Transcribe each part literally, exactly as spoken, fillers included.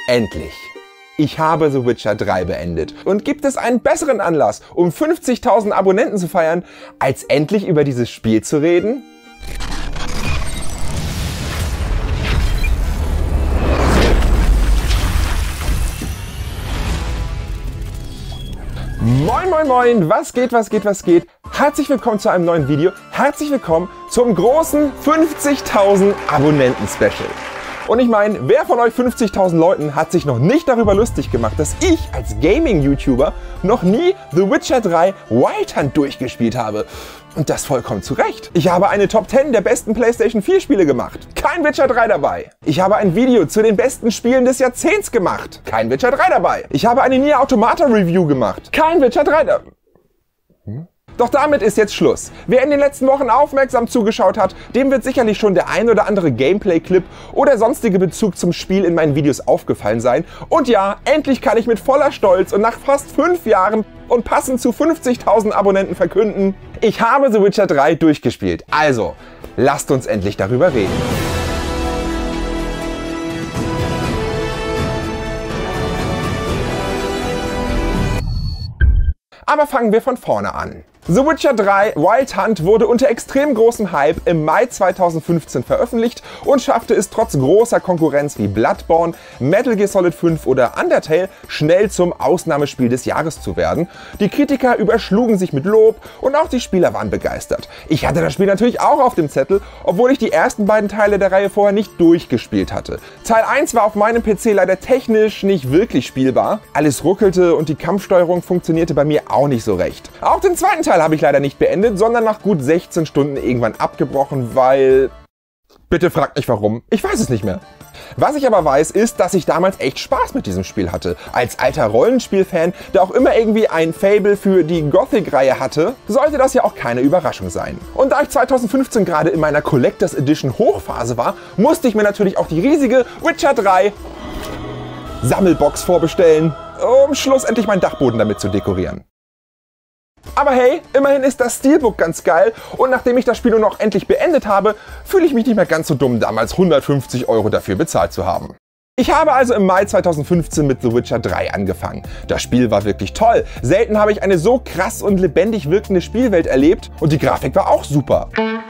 Endlich! Ich habe The Witcher drei beendet. Und gibt es einen besseren Anlass, um fünfzigtausend Abonnenten zu feiern, als endlich über dieses Spiel zu reden? Moin moin moin, was geht, was geht, was geht? Herzlich willkommen zu einem neuen Video. Herzlich willkommen zum großen fünfzigtausend Abonnenten-Special. Und ich meine, wer von euch fünfzigtausend Leuten hat sich noch nicht darüber lustig gemacht, dass ich als Gaming-YouTuber noch nie The Witcher drei Wild Hunt durchgespielt habe? Und das vollkommen zu Recht. Ich habe eine Top zehn der besten PlayStation vier Spiele gemacht. Kein Witcher drei dabei. Ich habe ein Video zu den besten Spielen des Jahrzehnts gemacht. Kein Witcher drei dabei. Ich habe eine Nier Automata Review gemacht. Kein Witcher drei dabei. Hm? Doch damit ist jetzt Schluss. Wer in den letzten Wochen aufmerksam zugeschaut hat, dem wird sicherlich schon der ein oder andere Gameplay-Clip oder sonstige Bezug zum Spiel in meinen Videos aufgefallen sein. Und ja, endlich kann ich mit voller Stolz und nach fast fünf Jahren und passend zu fünfzigtausend Abonnenten verkünden, ich habe The Witcher drei durchgespielt. Also, lasst uns endlich darüber reden. Aber fangen wir von vorne an. The Witcher drei Wild Hunt wurde unter extrem großem Hype im Mai zweitausendfünfzehn veröffentlicht und schaffte es trotz großer Konkurrenz wie Bloodborne, Metal Gear Solid fünf oder Undertale schnell zum Ausnahmespiel des Jahres zu werden. Die Kritiker überschlugen sich mit Lob und auch die Spieler waren begeistert. Ich hatte das Spiel natürlich auch auf dem Zettel, obwohl ich die ersten beiden Teile der Reihe vorher nicht durchgespielt hatte. Teil eins war auf meinem P C leider technisch nicht wirklich spielbar. Alles ruckelte und die Kampfsteuerung funktionierte bei mir auch nicht so recht. Auch den zweiten Teil habe ich leider nicht beendet, sondern nach gut sechzehn Stunden irgendwann abgebrochen, weil... Bitte fragt nicht warum, ich weiß es nicht mehr. Was ich aber weiß, ist, dass ich damals echt Spaß mit diesem Spiel hatte. Als alter Rollenspielfan, der auch immer irgendwie ein Faible für die Gothic-Reihe hatte, sollte das ja auch keine Überraschung sein. Und da ich zweitausendfünfzehn gerade in meiner Collectors Edition Hochphase war, musste ich mir natürlich auch die riesige Witcher drei Sammelbox vorbestellen, um schlussendlich meinen Dachboden damit zu dekorieren. Aber hey, immerhin ist das Steelbook ganz geil und nachdem ich das Spiel nur noch endlich beendet habe, fühle ich mich nicht mehr ganz so dumm, damals hundertfünfzig Euro dafür bezahlt zu haben. Ich habe also im Mai zweitausendfünfzehn mit The Witcher drei angefangen. Das Spiel war wirklich toll. Selten habe ich eine so krass und lebendig wirkende Spielwelt erlebt und die Grafik war auch super.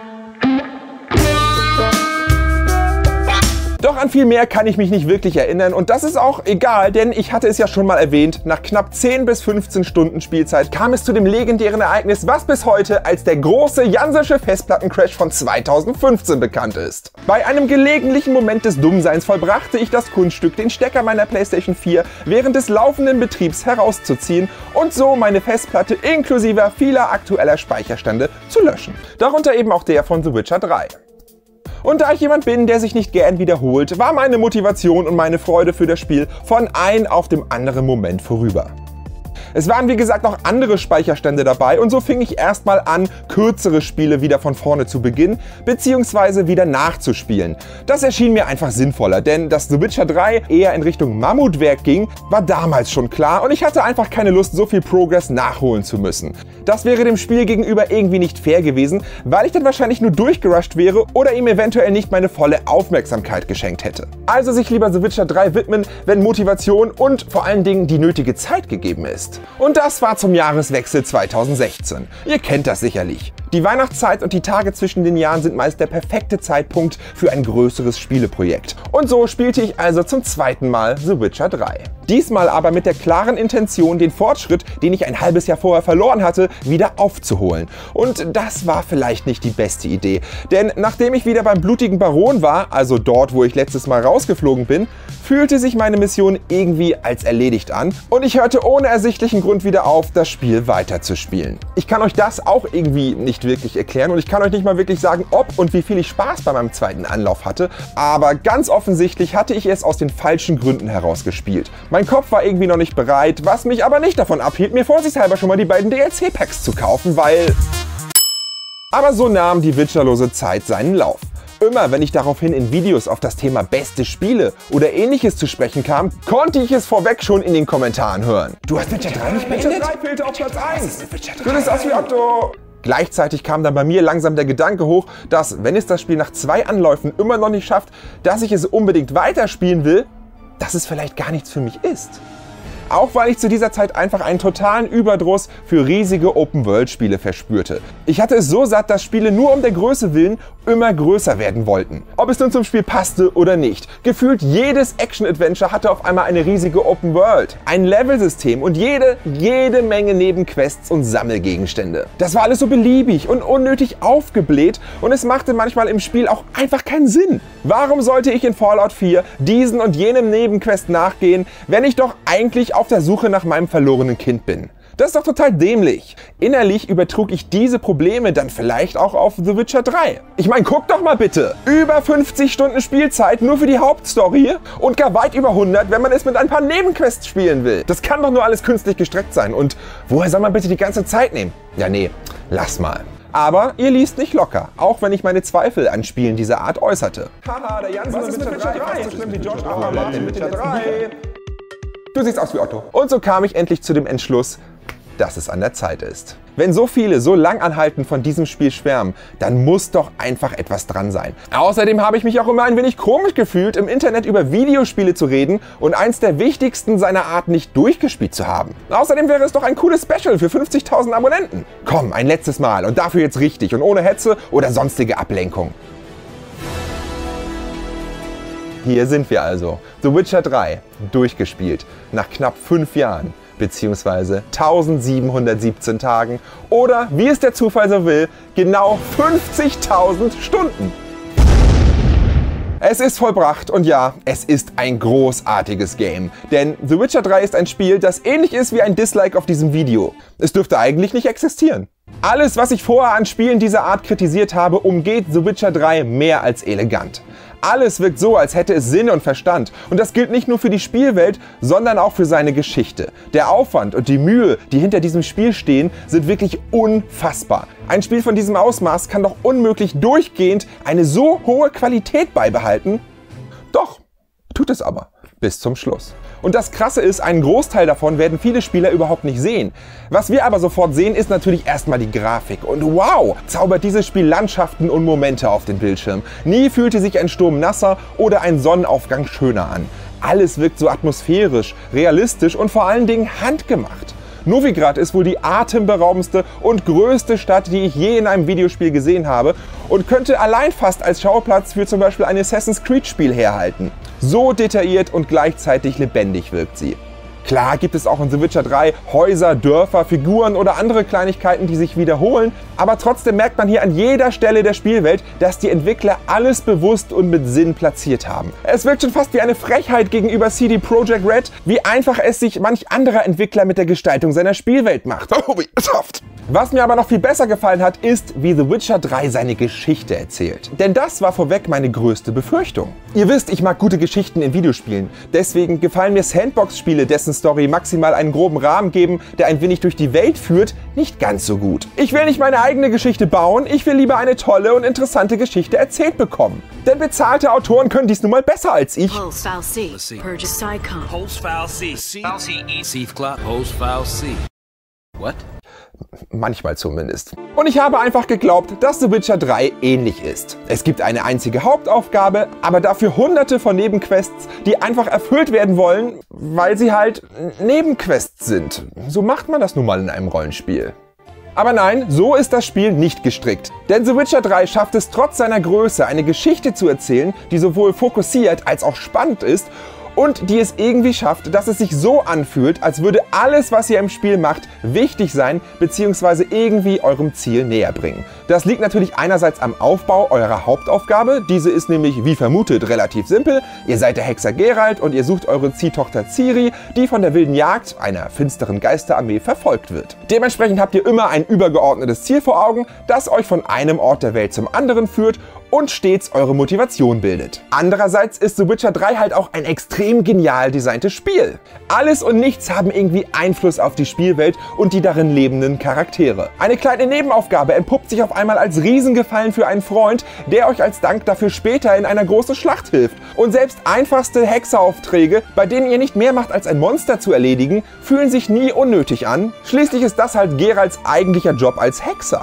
Doch an viel mehr kann ich mich nicht wirklich erinnern und das ist auch egal, denn ich hatte es ja schon mal erwähnt, nach knapp zehn bis fünfzehn Stunden Spielzeit kam es zu dem legendären Ereignis, was bis heute als der große Janssensche Festplattencrash von zweitausendfünfzehn bekannt ist. Bei einem gelegentlichen Moment des Dummseins vollbrachte ich das Kunststück, den Stecker meiner PlayStation vier während des laufenden Betriebs herauszuziehen und so meine Festplatte inklusive vieler aktueller Speicherstände zu löschen. Darunter eben auch der von The Witcher drei. Und da ich jemand bin, der sich nicht gern wiederholt, war meine Motivation und meine Freude für das Spiel von einem auf dem anderen Moment vorüber. Es waren wie gesagt auch andere Speicherstände dabei und so fing ich erstmal an, kürzere Spiele wieder von vorne zu beginnen bzw. wieder nachzuspielen. Das erschien mir einfach sinnvoller, denn dass The Witcher drei eher in Richtung Mammutwerk ging, war damals schon klar und ich hatte einfach keine Lust, so viel Progress nachholen zu müssen. Das wäre dem Spiel gegenüber irgendwie nicht fair gewesen, weil ich dann wahrscheinlich nur durchgerusht wäre oder ihm eventuell nicht meine volle Aufmerksamkeit geschenkt hätte. Also sich lieber The Witcher drei widmen, wenn Motivation und vor allen Dingen die nötige Zeit gegeben ist. Und das war zum Jahreswechsel zweitausendsechzehn. Ihr kennt das sicherlich. Die Weihnachtszeit und die Tage zwischen den Jahren sind meist der perfekte Zeitpunkt für ein größeres Spieleprojekt. Und so spielte ich also zum zweiten Mal The Witcher drei. Diesmal aber mit der klaren Intention, den Fortschritt, den ich ein halbes Jahr vorher verloren hatte, wieder aufzuholen. Und das war vielleicht nicht die beste Idee. Denn nachdem ich wieder beim blutigen Baron war, also dort, wo ich letztes Mal rausgeflogen bin, fühlte sich meine Mission irgendwie als erledigt an und ich hörte ohne ersichtlichen Grund wieder auf, das Spiel weiterzuspielen. Ich kann euch das auch irgendwie nicht wirklich erklären und ich kann euch nicht mal wirklich sagen, ob und wie viel ich Spaß bei meinem zweiten Anlauf hatte, aber ganz offensichtlich hatte ich es aus den falschen Gründen heraus gespielt. Mein Kopf war irgendwie noch nicht bereit, was mich aber nicht davon abhielt, mir vorsichtshalber schon mal die beiden D L C-Packs zu kaufen, weil... Aber so nahm die witcherlose Zeit seinen Lauf. Immer wenn ich daraufhin in Videos auf das Thema beste Spiele oder ähnliches zu sprechen kam, konnte ich es vorweg schon in den Kommentaren hören. Du hast Witcher drei nicht beendet? Witcher drei fehlte auf Platz eins. Du bist aus wie Otto. Gleichzeitig kam dann bei mir langsam der Gedanke hoch, dass, wenn es das Spiel nach zwei Anläufen immer noch nicht schafft, dass ich es unbedingt weiterspielen will, dass es vielleicht gar nichts für mich ist. Auch weil ich zu dieser Zeit einfach einen totalen Überdruss für riesige Open-World-Spiele verspürte. Ich hatte es so satt, dass Spiele nur um der Größe willen immer größer werden wollten. Ob es nun zum Spiel passte oder nicht. Gefühlt jedes Action-Adventure hatte auf einmal eine riesige Open-World, ein Level-System und jede, jede Menge Nebenquests und Sammelgegenstände. Das war alles so beliebig und unnötig aufgebläht und es machte manchmal im Spiel auch einfach keinen Sinn. Warum sollte ich in Fallout vier diesen und jenem Nebenquest nachgehen, wenn ich doch eigentlich auf der Suche nach meinem verlorenen Kind bin? Das ist doch total dämlich. Innerlich übertrug ich diese Probleme dann vielleicht auch auf The Witcher drei. Ich meine, guck doch mal bitte. Über fünfzig Stunden Spielzeit nur für die Hauptstory und gar weit über hundert, wenn man es mit ein paar Nebenquests spielen will. Das kann doch nur alles künstlich gestreckt sein. Und woher soll man bitte die ganze Zeit nehmen? Ja, nee, lass mal. Aber ihr liest nicht locker, auch wenn ich meine Zweifel an Spielen dieser Art äußerte. Haha, der Jansen ist mit Witcher drei, fast so schlimm wie George R. Martin mit Witcher drei. Du siehst aus wie Otto. Und so kam ich endlich zu dem Entschluss, dass es an der Zeit ist. Wenn so viele so langanhaltend von diesem Spiel schwärmen, dann muss doch einfach etwas dran sein. Außerdem habe ich mich auch immer ein wenig komisch gefühlt, im Internet über Videospiele zu reden und eins der wichtigsten seiner Art nicht durchgespielt zu haben. Außerdem wäre es doch ein cooles Special für fünfzigtausend Abonnenten. Komm, ein letztes Mal und dafür jetzt richtig und ohne Hetze oder sonstige Ablenkung. Hier sind wir also. The Witcher drei, durchgespielt, nach knapp fünf Jahren. Beziehungsweise tausendsiebenhundertsiebzehn Tagen oder, wie es der Zufall so will, genau fünfzigtausend Stunden. Es ist vollbracht und ja, es ist ein großartiges Game. Denn The Witcher drei ist ein Spiel, das ähnlich ist wie ein Dislike auf diesem Video. Es dürfte eigentlich nicht existieren. Alles, was ich vorher an Spielen dieser Art kritisiert habe, umgeht The Witcher drei mehr als elegant. Alles wirkt so, als hätte es Sinn und Verstand. Und das gilt nicht nur für die Spielwelt, sondern auch für seine Geschichte. Der Aufwand und die Mühe, die hinter diesem Spiel stehen, sind wirklich unfassbar. Ein Spiel von diesem Ausmaß kann doch unmöglich durchgehend eine so hohe Qualität beibehalten. Doch, tut es aber. Bis zum Schluss. Und das Krasse ist, einen Großteil davon werden viele Spieler überhaupt nicht sehen. Was wir aber sofort sehen, ist natürlich erstmal die Grafik. Und wow, zaubert dieses Spiel Landschaften und Momente auf den Bildschirm. Nie fühlte sich ein Sturm nasser oder ein Sonnenaufgang schöner an. Alles wirkt so atmosphärisch, realistisch und vor allen Dingen handgemacht. Novigrad ist wohl die atemberaubendste und größte Stadt, die ich je in einem Videospiel gesehen habe und könnte allein fast als Schauplatz für zum Beispiel ein Assassin's Creed Spiel herhalten. So detailliert und gleichzeitig lebendig wirkt sie. Klar gibt es auch in The Witcher drei Häuser, Dörfer, Figuren oder andere Kleinigkeiten, die sich wiederholen, aber trotzdem merkt man hier an jeder Stelle der Spielwelt, dass die Entwickler alles bewusst und mit Sinn platziert haben. Es wirkt schon fast wie eine Frechheit gegenüber C D Projekt Red, wie einfach es sich manch anderer Entwickler mit der Gestaltung seiner Spielwelt macht. Oh, wie soft. Was mir aber noch viel besser gefallen hat, ist, wie The Witcher drei seine Geschichte erzählt. Denn das war vorweg meine größte Befürchtung. Ihr wisst, ich mag gute Geschichten in Videospielen. Deswegen gefallen mir Sandbox-Spiele, dessen Story maximal einen groben Rahmen geben, der ein wenig durch die Welt führt, nicht ganz so gut. Ich will nicht meine eigene Geschichte bauen, ich will lieber eine tolle und interessante Geschichte erzählt bekommen. Denn bezahlte Autoren können dies nun mal besser als ich. What? Manchmal zumindest. Und ich habe einfach geglaubt, dass The Witcher drei ähnlich ist. Es gibt eine einzige Hauptaufgabe, aber dafür hunderte von Nebenquests, die einfach erfüllt werden wollen, weil sie halt Nebenquests sind. So macht man das nun mal in einem Rollenspiel. Aber nein, so ist das Spiel nicht gestrickt. Denn The Witcher drei schafft es trotz seiner Größe, eine Geschichte zu erzählen, die sowohl fokussiert als auch spannend ist und die es irgendwie schafft, dass es sich so anfühlt, als würde alles, was ihr im Spiel macht, wichtig sein bzw. irgendwie eurem Ziel näher bringen. Das liegt natürlich einerseits am Aufbau eurer Hauptaufgabe. Diese ist nämlich, wie vermutet, relativ simpel. Ihr seid der Hexer Geralt und ihr sucht eure Ziehtochter Ciri, die von der wilden Jagd, einer finsteren Geisterarmee, verfolgt wird. Dementsprechend habt ihr immer ein übergeordnetes Ziel vor Augen, das euch von einem Ort der Welt zum anderen führt und stets eure Motivation bildet. Andererseits ist The Witcher drei halt auch ein extrem genial designtes Spiel. Alles und nichts haben irgendwie Einfluss auf die Spielwelt und die darin lebenden Charaktere. Eine kleine Nebenaufgabe entpuppt sich auf einmal als Riesengefallen für einen Freund, der euch als Dank dafür später in einer großen Schlacht hilft. Und selbst einfachste Hexeraufträge, bei denen ihr nicht mehr macht als ein Monster zu erledigen, fühlen sich nie unnötig an. Schließlich ist das halt Geralts eigentlicher Job als Hexer.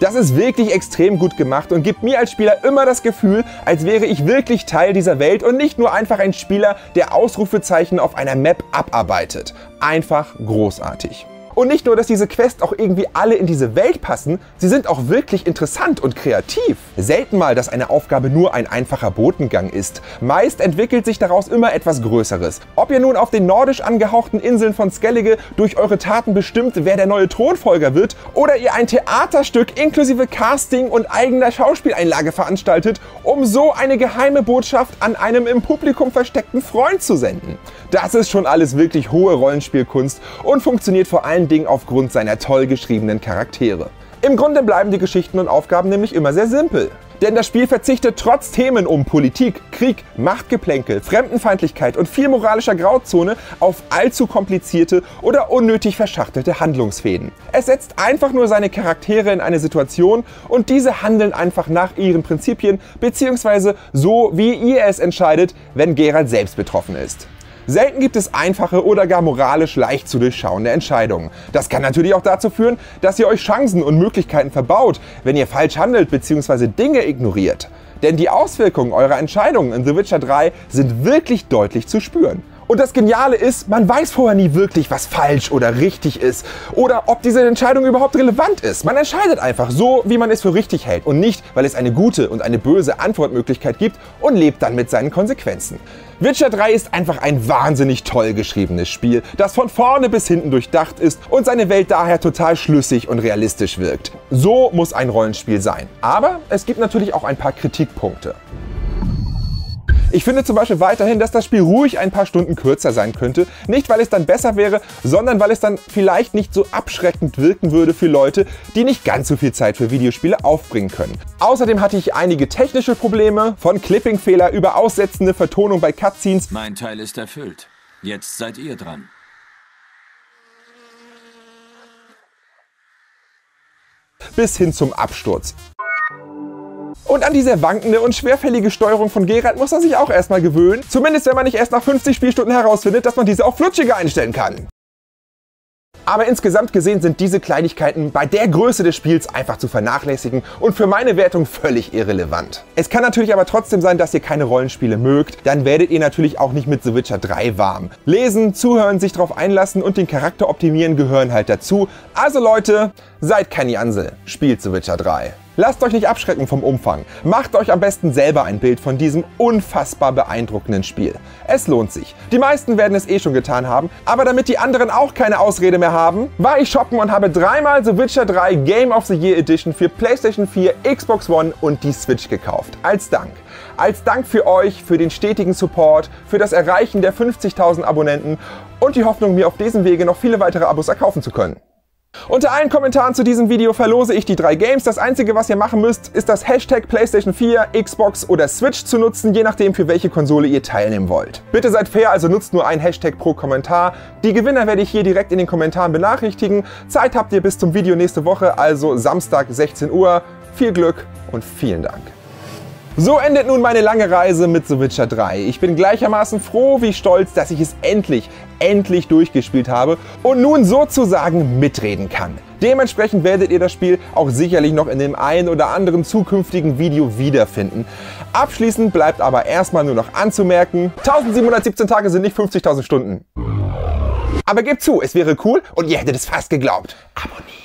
Das ist wirklich extrem gut gemacht und gibt mir als Spieler immer das Gefühl, als wäre ich wirklich Teil dieser Welt und nicht nur einfach ein Spieler, der Ausrufezeichen auf einer Map abarbeitet. Einfach großartig. Und nicht nur, dass diese Quests auch irgendwie alle in diese Welt passen, sie sind auch wirklich interessant und kreativ. Selten mal, dass eine Aufgabe nur ein einfacher Botengang ist. Meist entwickelt sich daraus immer etwas Größeres. Ob ihr nun auf den nordisch angehauchten Inseln von Skellige durch eure Taten bestimmt, wer der neue Thronfolger wird, oder ihr ein Theaterstück inklusive Casting und eigener Schauspieleinlage veranstaltet, um so eine geheime Botschaft an einem im Publikum versteckten Freund zu senden. Das ist schon alles wirklich hohe Rollenspielkunst und funktioniert vor allem Dingen aufgrund seiner toll geschriebenen Charaktere. Im Grunde bleiben die Geschichten und Aufgaben nämlich immer sehr simpel. Denn das Spiel verzichtet trotz Themen um Politik, Krieg, Machtgeplänkel, Fremdenfeindlichkeit und viel moralischer Grauzone auf allzu komplizierte oder unnötig verschachtelte Handlungsfäden. Es setzt einfach nur seine Charaktere in eine Situation und diese handeln einfach nach ihren Prinzipien bzw. so wie ihr es entscheidet, wenn Geralt selbst betroffen ist. Selten gibt es einfache oder gar moralisch leicht zu durchschauende Entscheidungen. Das kann natürlich auch dazu führen, dass ihr euch Chancen und Möglichkeiten verbaut, wenn ihr falsch handelt bzw. Dinge ignoriert. Denn die Auswirkungen eurer Entscheidungen in The Witcher drei sind wirklich deutlich zu spüren. Und das Geniale ist, man weiß vorher nie wirklich, was falsch oder richtig ist oder ob diese Entscheidung überhaupt relevant ist. Man entscheidet einfach so, wie man es für richtig hält und nicht, weil es eine gute und eine böse Antwortmöglichkeit gibt und lebt dann mit seinen Konsequenzen. Witcher drei ist einfach ein wahnsinnig toll geschriebenes Spiel, das von vorne bis hinten durchdacht ist und seine Welt daher total schlüssig und realistisch wirkt. So muss ein Rollenspiel sein. Aber es gibt natürlich auch ein paar Kritikpunkte. Ich finde zum Beispiel weiterhin, dass das Spiel ruhig ein paar Stunden kürzer sein könnte. Nicht, weil es dann besser wäre, sondern weil es dann vielleicht nicht so abschreckend wirken würde für Leute, die nicht ganz so viel Zeit für Videospiele aufbringen können. Außerdem hatte ich einige technische Probleme, von Clipping-Fehler über aussetzende Vertonung bei Cutscenes. Mein Teil ist erfüllt. Jetzt seid ihr dran. Bis hin zum Absturz. Und an diese wankende und schwerfällige Steuerung von Geralt muss man sich auch erstmal gewöhnen. Zumindest wenn man nicht erst nach fünfzig Spielstunden herausfindet, dass man diese auch flutschiger einstellen kann. Aber insgesamt gesehen sind diese Kleinigkeiten bei der Größe des Spiels einfach zu vernachlässigen und für meine Wertung völlig irrelevant. Es kann natürlich aber trotzdem sein, dass ihr keine Rollenspiele mögt, dann werdet ihr natürlich auch nicht mit The Witcher drei warm. Lesen, zuhören, sich darauf einlassen und den Charakter optimieren gehören halt dazu. Also Leute, seid kein Jansel, spielt The Witcher drei. Lasst euch nicht abschrecken vom Umfang. Macht euch am besten selber ein Bild von diesem unfassbar beeindruckenden Spiel. Es lohnt sich. Die meisten werden es eh schon getan haben, aber damit die anderen auch keine Ausrede mehr haben, war ich shoppen und habe dreimal The Witcher drei Game of the Year Edition für PlayStation vier, Xbox One und die Switch gekauft. Als Dank. Als Dank für euch, für den stetigen Support, für das Erreichen der fünfzigtausend Abonnenten und die Hoffnung, mir auf diesem Wege noch viele weitere Abos erkaufen zu können. Unter allen Kommentaren zu diesem Video verlose ich die drei Games. Das einzige, was ihr machen müsst, ist das Hashtag PlayStation vier, Xbox oder Switch zu nutzen, je nachdem für welche Konsole ihr teilnehmen wollt. Bitte seid fair, also nutzt nur ein Hashtag pro Kommentar. Die Gewinner werde ich hier direkt in den Kommentaren benachrichtigen. Zeit habt ihr bis zum Video nächste Woche, also Samstag sechzehn Uhr. Viel Glück und vielen Dank. So endet nun meine lange Reise mit The Witcher drei. Ich bin gleichermaßen froh wie stolz, dass ich es endlich, endlich durchgespielt habe und nun sozusagen mitreden kann. Dementsprechend werdet ihr das Spiel auch sicherlich noch in dem einen oder anderen zukünftigen Video wiederfinden. Abschließend bleibt aber erstmal nur noch anzumerken, eintausendsiebenhundertsiebzehn Tage sind nicht fünfzigtausend Stunden. Aber gebt zu, es wäre cool und ihr hättet es fast geglaubt. Abonniert.